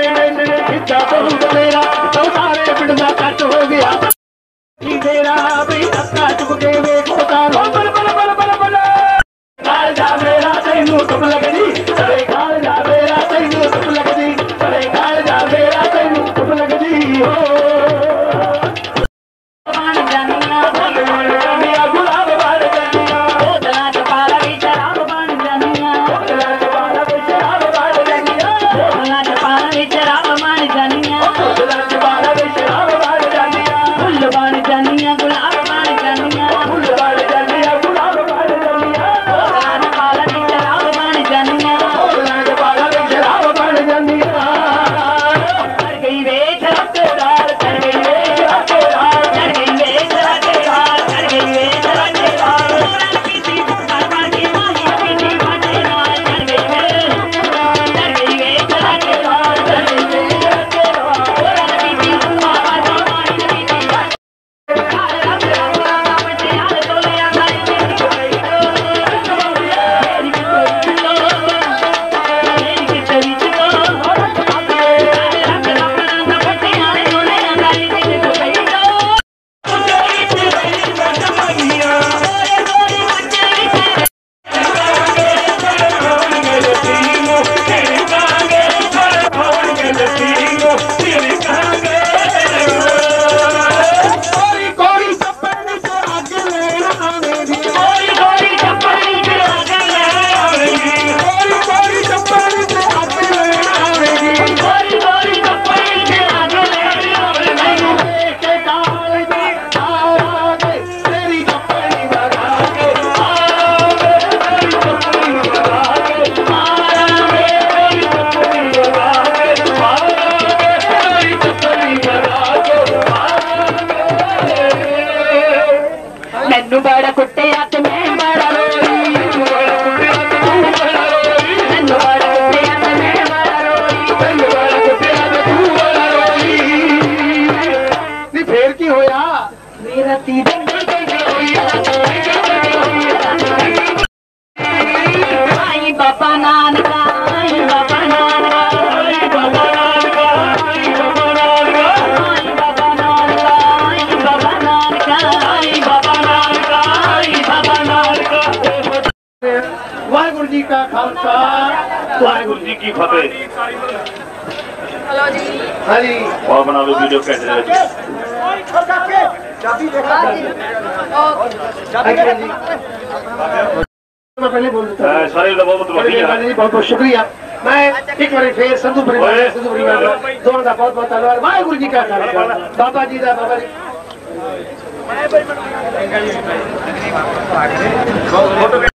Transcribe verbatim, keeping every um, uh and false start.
वाहिगुरु जी का खालसा वाहिगुरु जी की फतेह। हाँ जी और बना लो वीडियो कैसे है पहले बोल सारे बहुत बहुत शुक्रिया। मैं एक बार फिर संधू परिवार संधू परिवार दोनों का बहुत बहुत धन्यवाद। वाहिगुरु जी का खालसा बाबा जी का बाबा जी।